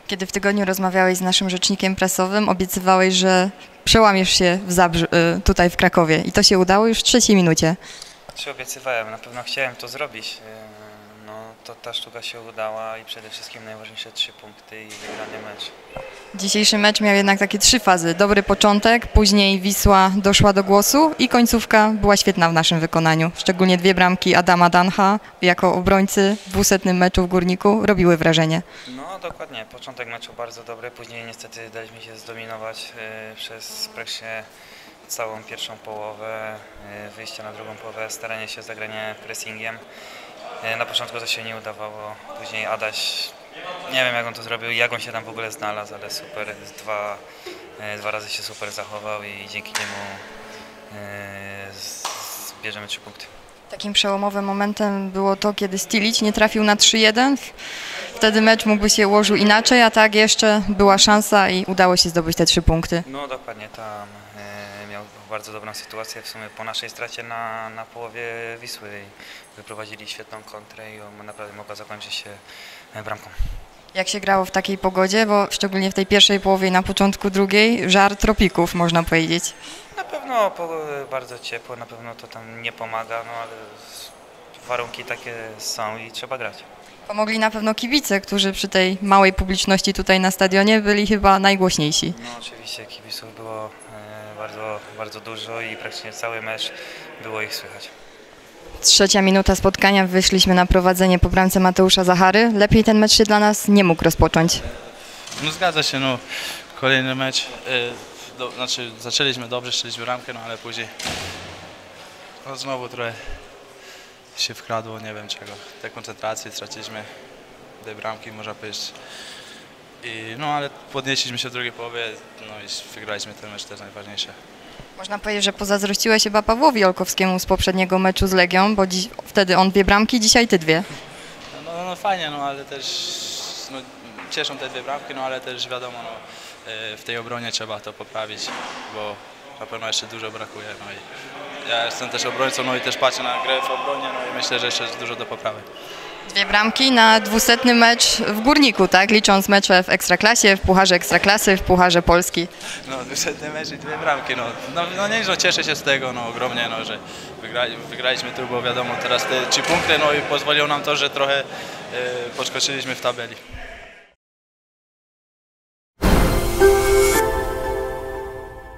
Kiedy w tygodniu rozmawiałeś z naszym rzecznikiem prasowym, obiecywałeś, że przełamiesz się w tutaj w Krakowie i to się udało już w trzeciej minucie. Czy obiecywałem, na pewno chciałem to zrobić. No, to ta sztuka się udała i przede wszystkim najważniejsze 3 punkty i wygrany mecz. Dzisiejszy mecz miał jednak takie 3 fazy. Dobry początek, później Wisła doszła do głosu i końcówka była świetna w naszym wykonaniu. Szczególnie 2 bramki Adama Dancha jako obrońcy w 200. meczu w Górniku robiły wrażenie. No dokładnie, początek meczu bardzo dobry, później niestety daliśmy się zdominować przez praktycznie całą pierwszą połowę, wyjście na drugą połowę, staranie się o zagranie pressingiem. Na początku to się nie udawało, później Adaś, nie wiem jak on to zrobił, jak on się tam w ogóle znalazł, ale super, dwa razy się super zachował i dzięki niemu bierzemy 3 punkty. Takim przełomowym momentem było to, kiedy Stilić nie trafił na 3-1. Wtedy mecz mógłby się ułożył inaczej, a tak jeszcze była szansa i udało się zdobyć te 3 punkty. No dokładnie, tam miał bardzo dobrą sytuację w sumie po naszej stracie na połowie Wisły i wyprowadzili świetną kontrę i naprawdę mogła zakończyć się bramką. Jak się grało w takiej pogodzie, bo szczególnie w tej pierwszej połowie i na początku drugiej, żar tropików można powiedzieć. Na pewno bardzo ciepło, na pewno to tam nie pomaga, no ale warunki takie są i trzeba grać. Pomogli na pewno kibice, którzy przy tej małej publiczności tutaj na stadionie byli chyba najgłośniejsi. No oczywiście kibiców było bardzo dużo i praktycznie cały mecz było ich słychać. 3. minuta spotkania, wyszliśmy na prowadzenie po bramce Mateusza Zachary. Lepiej ten mecz się dla nas nie mógł rozpocząć. No zgadza się, no kolejny mecz, znaczy zaczęliśmy dobrze, strzeliśmy bramkę, no ale później no, znowu trochę się wkradło, nie wiem czego, te koncentracje, straciliśmy 2 bramki, można powiedzieć. No ale podnieśliśmy się w drugiej połowie, no i wygraliśmy ten mecz, to jest najważniejsze. Można powiedzieć, że pozazdrościłeś chyba Pawłowi Olkowskiemu z poprzedniego meczu z Legią, bo wtedy on 2 bramki, dzisiaj ty 2. No fajnie, no ale też no, cieszą te 2 bramki, no ale też wiadomo, no, w tej obronie trzeba to poprawić, bo na pewno jeszcze dużo brakuje. No i ja jestem też obrońcą, no i też patrzę na grę w obronie, no i myślę, że jeszcze jest dużo do poprawy. 2 bramki na 200. mecz w Górniku, tak? Licząc mecze w Ekstraklasie, w Pucharze Ekstraklasy, w Pucharze Polski. No 200 mecz i 2 bramki, no nie, no cieszę się z tego, no ogromnie, no, że wygraliśmy tu, bo wiadomo teraz te 3 punkty, no i pozwoliło nam to, że trochę podskoczyliśmy w tabeli.